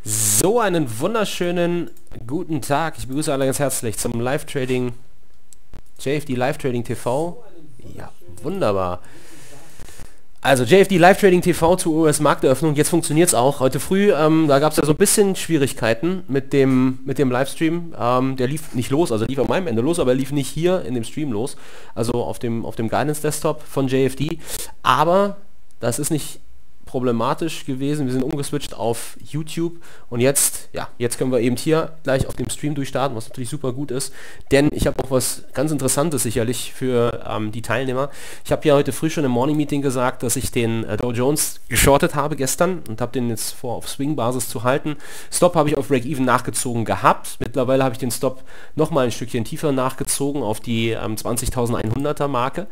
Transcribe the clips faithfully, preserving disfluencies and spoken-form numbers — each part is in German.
So, einen wunderschönen guten Tag. Ich begrüße alle ganz herzlich zum Live-Trading, J F D Live-Trading T V. Ja, wunderbar. Also J F D Live-Trading T V zur U S-Markteröffnung. Jetzt funktioniert es auch. Heute früh, ähm, da gab es ja so ein bisschen Schwierigkeiten mit dem, mit dem Livestream. Ähm, der lief nicht los, also lief an meinem Ende los, aber er lief nicht hier in dem Stream los. Also auf dem, auf dem Guidance-Desktop von J F D. Aber das ist nicht problematisch gewesen. Wir sind umgeswitcht auf YouTube und jetzt, ja, jetzt können wir eben hier gleich auf dem Stream durchstarten, was natürlich super gut ist, denn ich habe auch was ganz Interessantes sicherlich für ähm, die Teilnehmer. Ich habe ja heute früh schon im Morning Meeting gesagt, dass ich den äh, Dow Jones geschortet habe gestern und habe den jetzt vor, auf Swing-Basis zu halten. Stop habe ich auf Break-Even nachgezogen gehabt. Mittlerweile habe ich den Stop nochmal ein Stückchen tiefer nachgezogen auf die ähm, zwanzigtausendeinhunderter Marke.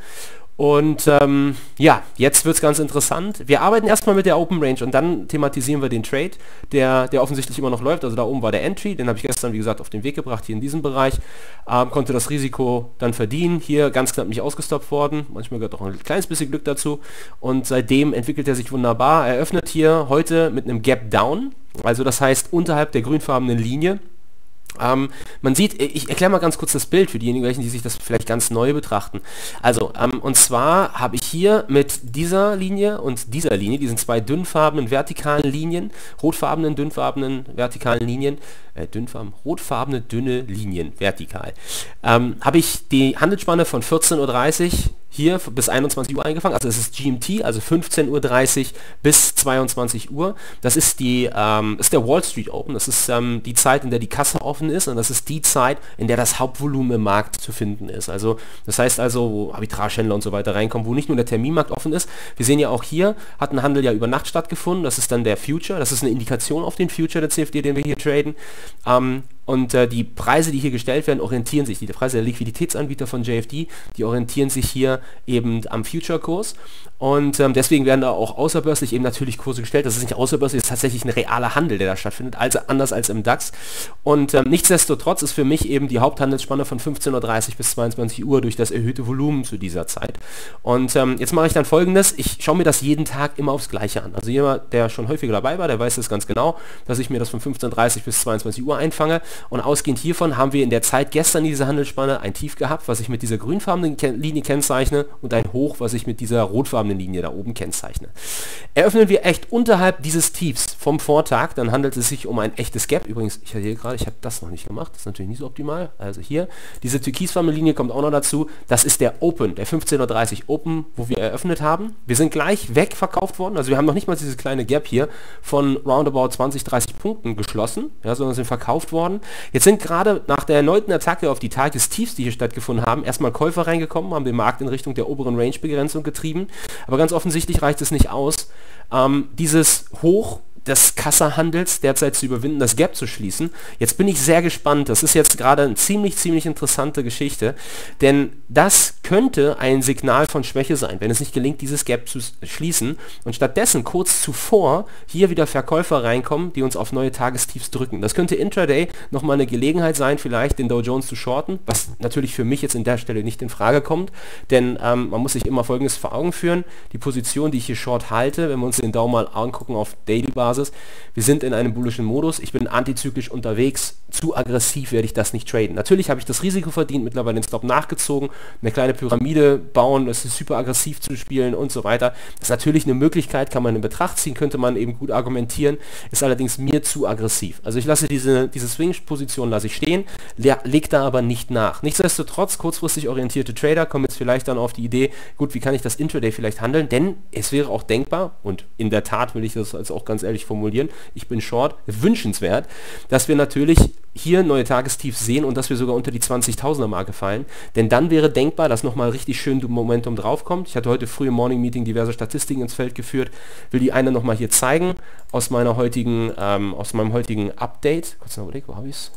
Und ähm, ja, jetzt wird es ganz interessant. Wir arbeiten erstmal mit der Open Range und dann thematisieren wir den Trade, der, der offensichtlich immer noch läuft. Also da oben war der Entry, den habe ich gestern, wie gesagt, auf den Weg gebracht, hier in diesem Bereich. Ähm, konnte das Risiko dann verdienen. Hier ganz knapp nicht ausgestoppt worden. Manchmal gehört auch ein kleines bisschen Glück dazu. Und seitdem entwickelt er sich wunderbar. Er öffnet hier heute mit einem Gap Down. Also das heißt unterhalb der grünfarbenen Linie. Ähm, man sieht, ich erkläre mal ganz kurz das Bild für diejenigen, die sich das vielleicht ganz neu betrachten. Also, ähm, und zwar habe ich hier mit dieser Linie und dieser Linie, diesen zwei dünnfarbenen vertikalen Linien, rotfarbenen, dünnfarbenen, vertikalen Linien, äh, dünnfarben, rotfarbene, dünne Linien, vertikal, ähm, habe ich die Handelsspanne von vierzehn Uhr dreißig hier bis einundzwanzig Uhr eingefangen, also es ist G M T, also fünfzehn Uhr dreißig bis zweiundzwanzig Uhr. Das ist die, ähm, ist der Wall Street Open, das ist ähm, die Zeit, in der die Kasse offen ist und das ist die Zeit, in der das Hauptvolumen im Markt zu finden ist. Also das heißt also, wo Arbitragehändler und so weiter reinkommen, wo nicht nur der Terminmarkt offen ist. Wir sehen ja auch hier, hat ein Handel ja über Nacht stattgefunden, das ist dann der Future, das ist eine Indikation auf den Future der C F D, den wir hier traden. Ähm, Und äh, die Preise, die hier gestellt werden, orientieren sich, die Preise der Liquiditätsanbieter von J F D, die orientieren sich hier eben am Future-Kurs. Und ähm, deswegen werden da auch außerbörslich eben natürlich Kurse gestellt. Das ist nicht außerbörslich, das ist tatsächlich ein realer Handel, der da stattfindet, also anders als im DAX. Und ähm, nichtsdestotrotz ist für mich eben die Haupthandelsspanne von fünfzehn Uhr dreißig bis zweiundzwanzig Uhr durch das erhöhte Volumen zu dieser Zeit. Und ähm, jetzt mache ich dann Folgendes, ich schaue mir das jeden Tag immer aufs Gleiche an. Also jemand, der schon häufiger dabei war, der weiß das ganz genau, dass ich mir das von fünfzehn Uhr dreißig bis zweiundzwanzig Uhr einfange. Und ausgehend hiervon haben wir in der Zeit gestern diese Handelsspanne ein Tief gehabt, was ich mit dieser grünfarbenen Linie kennzeichne und ein Hoch, was ich mit dieser rotfarbenen Linie da oben kennzeichne. Eröffnen wir echt unterhalb dieses Tiefs vom Vortag, dann handelt es sich um ein echtes Gap. Übrigens, ich sehe gerade, ich habe das noch nicht gemacht, das ist natürlich nicht so optimal. Also hier, diese türkisfarbene Linie kommt auch noch dazu. Das ist der Open, der fünfzehn Uhr dreißig Open, wo wir eröffnet haben. Wir sind gleich weg verkauft worden, also wir haben noch nicht mal dieses kleine Gap hier von roundabout zwanzig, dreißig Punkten geschlossen, ja, sondern sind verkauft worden. Jetzt sind gerade nach der erneuten Attacke auf die Tagestiefs, die hier stattgefunden haben, erstmal Käufer reingekommen, haben den Markt in Richtung der oberen Range-Begrenzung getrieben. Aber ganz offensichtlich reicht es nicht aus, ähm, dieses Hoch des Kassahandels derzeit zu überwinden, das Gap zu schließen. Jetzt bin ich sehr gespannt. Das ist jetzt gerade eine ziemlich, ziemlich interessante Geschichte, denn das könnte ein Signal von Schwäche sein, wenn es nicht gelingt, dieses Gap zu schließen und stattdessen kurz zuvor hier wieder Verkäufer reinkommen, die uns auf neue Tagestiefs drücken. Das könnte intraday nochmal eine Gelegenheit sein, vielleicht den Dow Jones zu shorten, was natürlich für mich jetzt in der Stelle nicht in Frage kommt, denn ähm, man muss sich immer Folgendes vor Augen führen. Die Position, die ich hier short halte, wenn wir uns den Dow mal angucken auf Daily Basis, wir sind in einem bullischen Modus, ich bin antizyklisch unterwegs, zu aggressiv werde ich das nicht traden. Natürlich habe ich das Risiko verdient, mittlerweile den Stop nachgezogen, eine kleine Pyramide bauen, das ist super aggressiv zu spielen und so weiter. Das ist natürlich eine Möglichkeit, kann man in Betracht ziehen, könnte man eben gut argumentieren, ist allerdings mir zu aggressiv. Also ich lasse diese, diese Swing-Position lasse ich stehen, le leg da aber nicht nach. Nichtsdestotrotz, kurzfristig orientierte Trader kommen jetzt vielleicht dann auf die Idee, gut, wie kann ich das Intraday vielleicht handeln, denn es wäre auch denkbar, und in der Tat will ich das als auch ganz ehrlich formulieren, ich bin short, wünschenswert, dass wir natürlich hier neue Tagestiefs sehen und dass wir sogar unter die zwanzigtausender Marke fallen, denn dann wäre denkbar, dass nochmal richtig schön Momentum draufkommt. Ich hatte heute früh im Morning Meeting diverse Statistiken ins Feld geführt, will die eine nochmal hier zeigen, aus meiner heutigen, ähm, aus meinem heutigen Update. Kurz noch überlegen, wo habe ich es?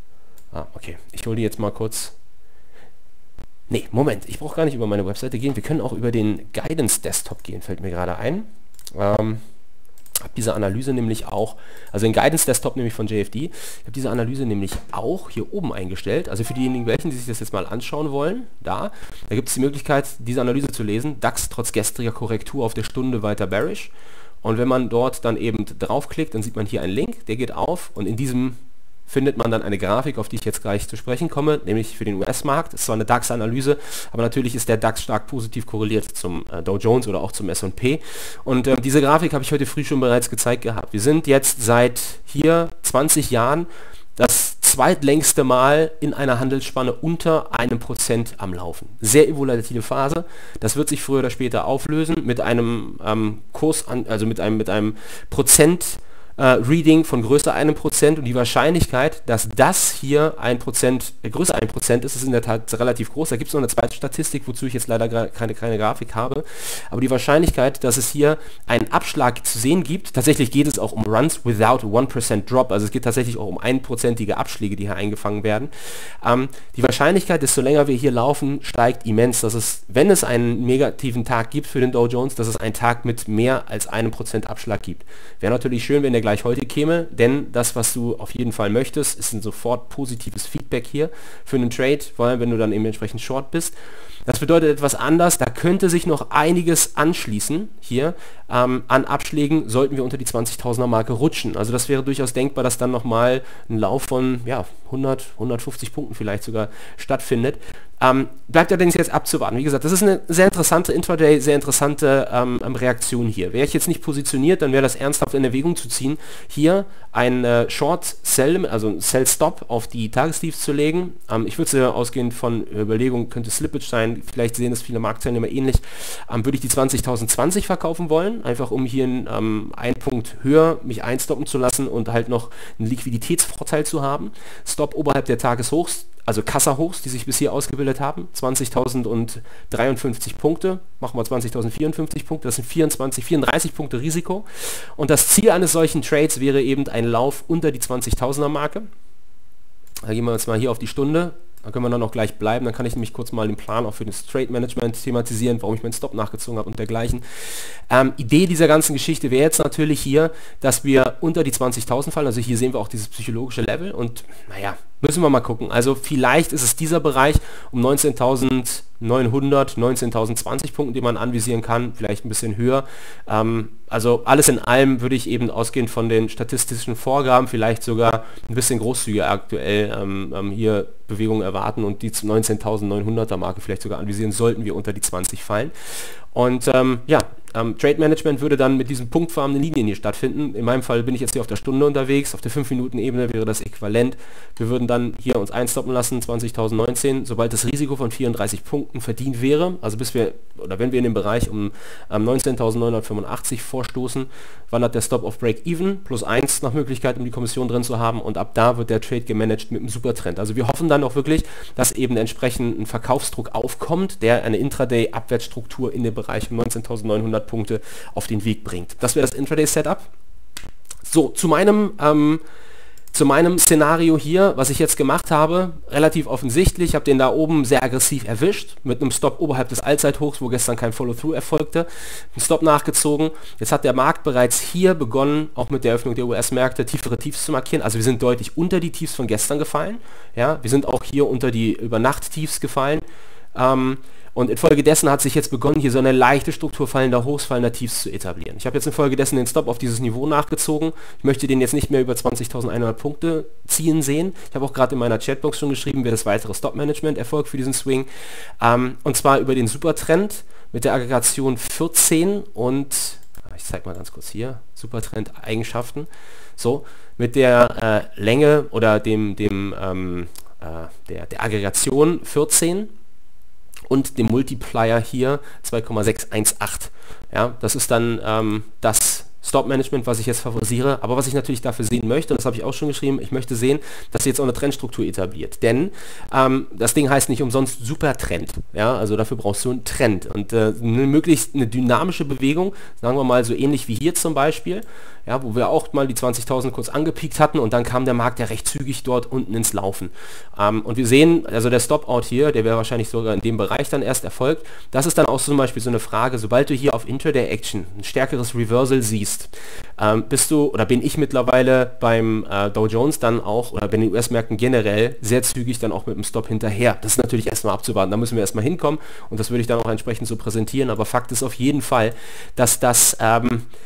Ah, okay, ich hole die jetzt mal kurz. Nee, Moment, ich brauche gar nicht über meine Webseite gehen, wir können auch über den Guidance Desktop gehen, fällt mir gerade ein. Ähm, habe diese Analyse nämlich auch, also den Guidance Desktop nämlich von J F D, ich habe diese Analyse nämlich auch hier oben eingestellt, also für diejenigen, welchen, die sich das jetzt mal anschauen wollen, da, da gibt es die Möglichkeit, diese Analyse zu lesen, DAX trotz gestriger Korrektur auf der Stunde weiter bearish Und wenn man dort dann eben draufklickt, dann sieht man hier einen Link, der geht auf und in diesem findet man dann eine Grafik, auf die ich jetzt gleich zu sprechen komme, nämlich für den U S-Markt. Das ist zwar eine DAX-Analyse, aber natürlich ist der DAX stark positiv korreliert zum äh, Dow Jones oder auch zum S und P. Und äh, diese Grafik habe ich heute früh schon bereits gezeigt gehabt. Wir sind jetzt seit hier zwanzig Jahren das zweitlängste Mal in einer Handelsspanne unter einem Prozent am Laufen. Sehr volatile Phase. Das wird sich früher oder später auflösen mit einem ähm, Kurs, an, also mit einem, mit einem Prozent Uh, Reading von größer einem Prozent und die Wahrscheinlichkeit, dass das hier ein Prozent, äh, größer ein Prozent ist, ist in der Tat relativ groß. Da gibt es noch eine zweite Statistik, wozu ich jetzt leider keine, keine Grafik habe. Aber die Wahrscheinlichkeit, dass es hier einen Abschlag zu sehen gibt, tatsächlich geht es auch um Runs without one percent Drop, also es geht tatsächlich auch um einprozentige Abschläge, die hier eingefangen werden. Ähm, die Wahrscheinlichkeit, desto länger wir hier laufen, steigt immens. Dass es, wenn es einen negativen Tag gibt für den Dow Jones, dass es einen Tag mit mehr als einem Prozent Abschlag gibt. Wäre natürlich schön, wenn der gleich heute käme, denn das, was du auf jeden Fall möchtest, ist ein sofort positives Feedback hier für einen Trade, vor allem wenn du dann eben entsprechend short bist. Das bedeutet etwas anders, da könnte sich noch einiges anschließen hier ähm, an Abschlägen, sollten wir unter die zwanzigtausender Marke rutschen. Also das wäre durchaus denkbar, dass dann nochmal ein Lauf von ja, hundert, hundertfünfzig Punkten vielleicht sogar stattfindet. Ähm, bleibt allerdings jetzt abzuwarten. Wie gesagt, das ist eine sehr interessante Intraday, sehr interessante ähm, Reaktion hier. Wäre ich jetzt nicht positioniert, dann wäre das ernsthaft in Erwägung zu ziehen, hier ein äh, Short Sell, also ein Sell Stop auf die Tagestiefs zu legen. Ähm, ich würde es ja ausgehend von Überlegungen, könnte Slippage sein, vielleicht sehen das viele Marktteilnehmer ähnlich, ähm, würde ich die zwanzigtausendzwanzig verkaufen wollen, einfach um hier ähm, einen Punkt höher mich einstoppen zu lassen und halt noch einen Liquiditätsvorteil zu haben. Stop oberhalb der Tageshochs, also Kassa-Hochs, die sich bis hier ausgebildet haben, zwanzigtausenddreiundfünfzig Punkte, machen wir zwanzigtausendvierundfünfzig Punkte, das sind vierundzwanzig, vierunddreißig Punkte Risiko. Und das Ziel eines solchen Trades wäre eben ein Lauf unter die zwanzigtausender Marke. Da gehen wir jetzt mal hier auf die Stunde. Da können wir dann auch gleich bleiben, dann kann ich nämlich kurz mal den Plan auch für das Trade Management thematisieren, warum ich meinen Stop nachgezogen habe und dergleichen. Ähm, Idee dieser ganzen Geschichte wäre jetzt natürlich hier, dass wir unter die zwanzigtausend fallen, also hier sehen wir auch dieses psychologische Level und naja, müssen wir mal gucken. Also vielleicht ist es dieser Bereich um neunzehntausendneunhundert, neunzehntausendzwanzig Punkten, die man anvisieren kann, vielleicht ein bisschen höher. Ähm, also alles in allem würde ich eben ausgehend von den statistischen Vorgaben vielleicht sogar ein bisschen großzügiger aktuell ähm, ähm, hier Bewegungen erwarten und die neunzehntausendneunhunderter Marke vielleicht sogar anvisieren, sollten wir unter die zwanzig fallen. Und ähm, ja, ähm, Trade Management würde dann mit diesen punktfarbenen Linien hier stattfinden. In meinem Fall bin ich jetzt hier auf der Stunde unterwegs, auf der fünf Minuten Ebene wäre das äquivalent. Wir würden dann hier uns einstoppen lassen, zwanzigtausendneunzehn, sobald das Risiko von vierunddreißig Punkten verdient wäre, also bis wir, oder wenn wir in den Bereich um ähm, neunzehntausendneunhundertfünfundachtzig vorstoßen, wandert der Stop auf Break-Even, plus eins nach Möglichkeit, um die Kommission drin zu haben und ab da wird der Trade gemanagt mit einem Supertrend. Also wir hoffen dann auch wirklich, dass eben entsprechend ein Verkaufsdruck aufkommt, der eine Intraday-Abwärtsstruktur in den Bereich um neunzehntausendneunhundert Punkte auf den Weg bringt. Das wäre das Intraday-Setup. So, zu meinem, ähm, zu meinem Szenario hier, was ich jetzt gemacht habe, relativ offensichtlich, ich habe den da oben sehr aggressiv erwischt, mit einem Stop oberhalb des Allzeithochs, wo gestern kein Follow-through erfolgte, einen Stop nachgezogen. Jetzt hat der Markt bereits hier begonnen, auch mit der Eröffnung der U S-Märkte, tiefere Tiefs zu markieren. Also wir sind deutlich unter die Tiefs von gestern gefallen. Ja, wir sind auch hier unter die Übernacht-Tiefs gefallen. Ähm, Und infolgedessen hat sich jetzt begonnen, hier so eine leichte Struktur fallender Hochs, fallender Tiefs zu etablieren. Ich habe jetzt infolgedessen den Stop auf dieses Niveau nachgezogen. Ich möchte den jetzt nicht mehr über zwanzigtausendeinhundert Punkte ziehen sehen. Ich habe auch gerade in meiner Chatbox schon geschrieben, wie das weitere Stop-Management erfolgt für diesen Swing. Ähm, und zwar über den Supertrend mit der Aggregation vierzehn und, ich zeige mal ganz kurz hier, Supertrend-Eigenschaften. So, mit der äh, Länge oder dem, dem ähm, äh, der, der Aggregation vierzehn. Und dem Multiplier hier zwei Komma sechs eins acht. Ja, das ist dann ähm, das Stop-Management, was ich jetzt favorisiere, aber was ich natürlich dafür sehen möchte, und das habe ich auch schon geschrieben, ich möchte sehen, dass sie jetzt auch eine Trendstruktur etabliert, denn ähm, das Ding heißt nicht umsonst Supertrend, ja, also dafür brauchst du einen Trend und äh, eine möglichst eine dynamische Bewegung, sagen wir mal so ähnlich wie hier zum Beispiel, ja, wo wir auch mal die zwanzigtausend kurz angepiekt hatten und dann kam der Markt ja recht zügig dort unten ins Laufen. Ähm, und wir sehen, also der Stop-Out hier, der wäre wahrscheinlich sogar in dem Bereich dann erst erfolgt, das ist dann auch zum Beispiel so eine Frage, sobald du hier auf Intraday-Action ein stärkeres Reversal siehst, Ähm, bist du oder bin ich mittlerweile beim äh, Dow Jones dann auch oder bei den U S-Märkten generell sehr zügig dann auch mit dem Stop hinterher. Das ist natürlich erstmal abzuwarten, da müssen wir erstmal hinkommen und das würde ich dann auch entsprechend so präsentieren, aber Fakt ist auf jeden Fall, dass das ähm,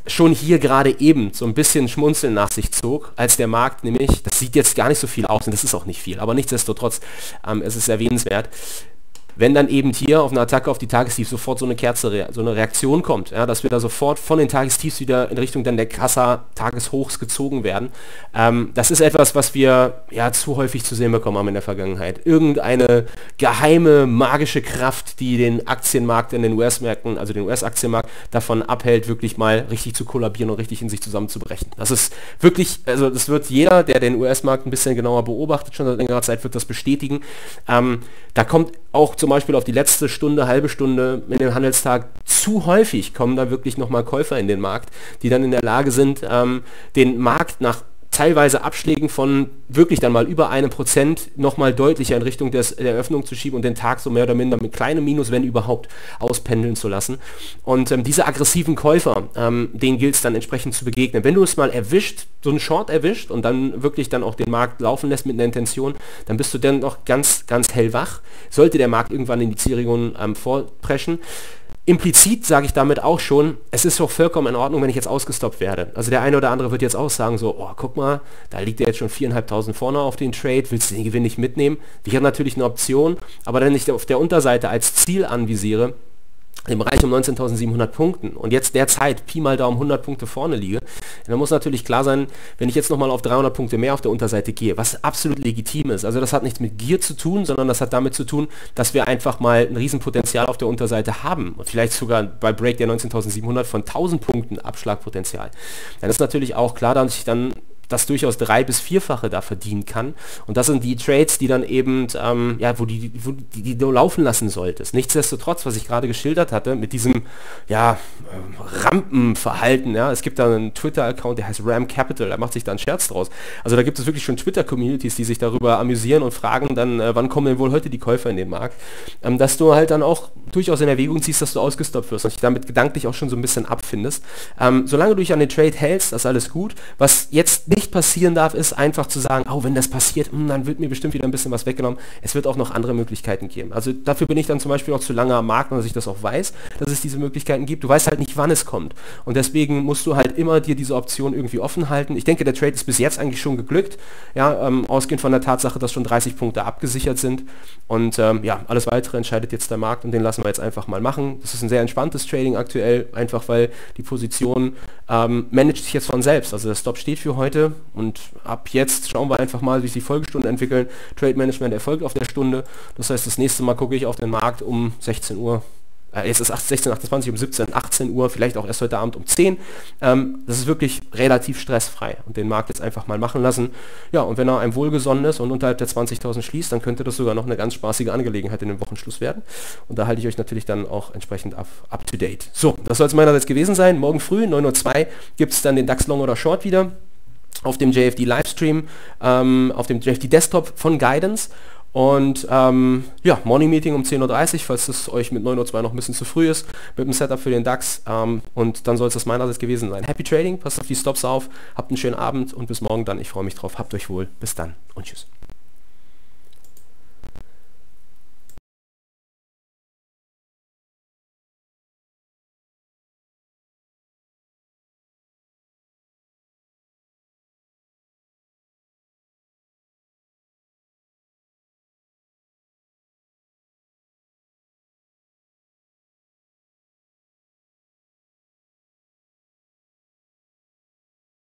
schon hier gerade eben so ein bisschen Schmunzeln nach sich zog, als der Markt nämlich, das sieht jetzt gar nicht so viel aus und das ist auch nicht viel, aber nichtsdestotrotz, ähm, es ist erwähnenswert, wenn dann eben hier auf eine Attacke auf die Tagestiefs sofort so eine Kerze, so eine Reaktion kommt, ja, dass wir da sofort von den Tagestiefs wieder in Richtung dann der krasser Tageshochs gezogen werden. Ähm, das ist etwas, was wir ja zu häufig zu sehen bekommen haben in der Vergangenheit. Irgendeine geheime, magische Kraft, die den Aktienmarkt in den U S-Märkten, also den U S-Aktienmarkt, davon abhält, wirklich mal richtig zu kollabieren und richtig in sich zusammenzubrechen. Das ist wirklich, also das wird jeder, der den U S-Markt ein bisschen genauer beobachtet, schon seit längerer Zeit, wird das bestätigen. Ähm, da kommt auch zum Beispiel auf die letzte Stunde, halbe Stunde in dem Handelstag zu häufig kommen da wirklich nochmal Käufer in den Markt, die dann in der Lage sind, ähm, den Markt nach teilweise Abschlägen von wirklich dann mal über einem Prozent nochmal deutlicher in Richtung des, der Eröffnung zu schieben und den Tag so mehr oder minder mit kleinem Minus, wenn überhaupt, auspendeln zu lassen. Und ähm, diese aggressiven Käufer, ähm, denen gilt es dann entsprechend zu begegnen. Wenn du es mal erwischt, so einen Short erwischt und dann wirklich dann auch den Markt laufen lässt mit einer Intention, dann bist du dann noch ganz, ganz hellwach. Sollte der Markt irgendwann in die Zielregion ähm, vorpreschen. Implizit sage ich damit auch schon, es ist doch vollkommen in Ordnung, wenn ich jetzt ausgestoppt werde. Also der eine oder andere wird jetzt auch sagen so, oh, guck mal, da liegt er jetzt schon viertausendfünfhundert vorne auf den Trade, willst du den Gewinn nicht mitnehmen? Ich habe natürlich eine Option, aber wenn ich auf der Unterseite als Ziel anvisiere, im Bereich um neunzehntausendsiebenhundert Punkten und jetzt derzeit Pi mal Daumen hundert Punkte vorne liege, dann muss natürlich klar sein, wenn ich jetzt nochmal auf dreihundert Punkte mehr auf der Unterseite gehe, was absolut legitim ist. Also das hat nichts mit Gier zu tun, sondern das hat damit zu tun, dass wir einfach mal ein Riesenpotenzial auf der Unterseite haben und vielleicht sogar bei Break der neunzehntausendsiebenhundert von tausend Punkten Abschlagpotenzial. Dann ist natürlich auch klar, dass ich dann das durchaus drei- bis vierfache da verdienen kann. Und das sind die Trades, die dann eben, ähm, ja, wo, die, wo die, die du laufen lassen solltest. Nichtsdestotrotz, was ich gerade geschildert hatte, mit diesem, ja, äh, Rampenverhalten, ja, es gibt da einen Twitter-Account, der heißt Ram Capital, da macht sich da einen Scherz draus. Also da gibt es wirklich schon Twitter-Communities, die sich darüber amüsieren und fragen dann, äh, wann kommen denn wohl heute die Käufer in den Markt, ähm, dass du halt dann auch durchaus in Erwägung ziehst, dass du ausgestoppt wirst und dich damit gedanklich auch schon so ein bisschen abfindest. Ähm, solange du dich an den Trade hältst, das ist alles gut. Was jetzt nicht nicht passieren darf, ist einfach zu sagen, oh, wenn das passiert, mh, dann wird mir bestimmt wieder ein bisschen was weggenommen. Es wird auch noch andere Möglichkeiten geben. Also dafür bin ich dann zum Beispiel auch zu lange am Markt, dass ich das auch weiß, dass es diese Möglichkeiten gibt. Du weißt halt nicht, wann es kommt. Und deswegen musst du halt immer dir diese Option irgendwie offen halten. Ich denke, der Trade ist bis jetzt eigentlich schon geglückt, ja, ähm, ausgehend von der Tatsache, dass schon dreißig Punkte abgesichert sind. Und ähm, ja, alles Weitere entscheidet jetzt der Markt und den lassen wir jetzt einfach mal machen. Das ist ein sehr entspanntes Trading aktuell, einfach weil die Position ähm, managt sich jetzt von selbst. Also der Stop steht für heute. Und ab jetzt schauen wir einfach mal, wie sich die Folgestunden entwickeln. Trade Management erfolgt auf der Stunde. Das heißt, das nächste Mal gucke ich auf den Markt um sechzehn Uhr. Äh, jetzt ist sechzehn Uhr achtundzwanzig, um siebzehn, achtzehn Uhr, vielleicht auch erst heute Abend um zehn. Ähm, das ist wirklich relativ stressfrei und den Markt jetzt einfach mal machen lassen. Ja, und wenn er einem wohlgesonnen ist und unterhalb der zwanzigtausend schließt, dann könnte das sogar noch eine ganz spaßige Angelegenheit in den Wochenschluss werden. Und da halte ich euch natürlich dann auch entsprechend up, up to date. So, das soll es meinerseits gewesen sein. Morgen früh, neun Uhr zwei, gibt es dann den DAX Long oder Short wieder auf dem J F D Livestream, ähm, auf dem J F D Desktop von Guidance. Und ähm, ja, Morning Meeting um zehn Uhr dreißig, falls es euch mit neun Uhr zwei noch ein bisschen zu früh ist, mit dem Setup für den DAX. Ähm, und dann soll es das meinerseits gewesen sein. Happy Trading, passt auf die Stops auf, habt einen schönen Abend und bis morgen dann. Ich freue mich drauf. Habt euch wohl. Bis dann und tschüss.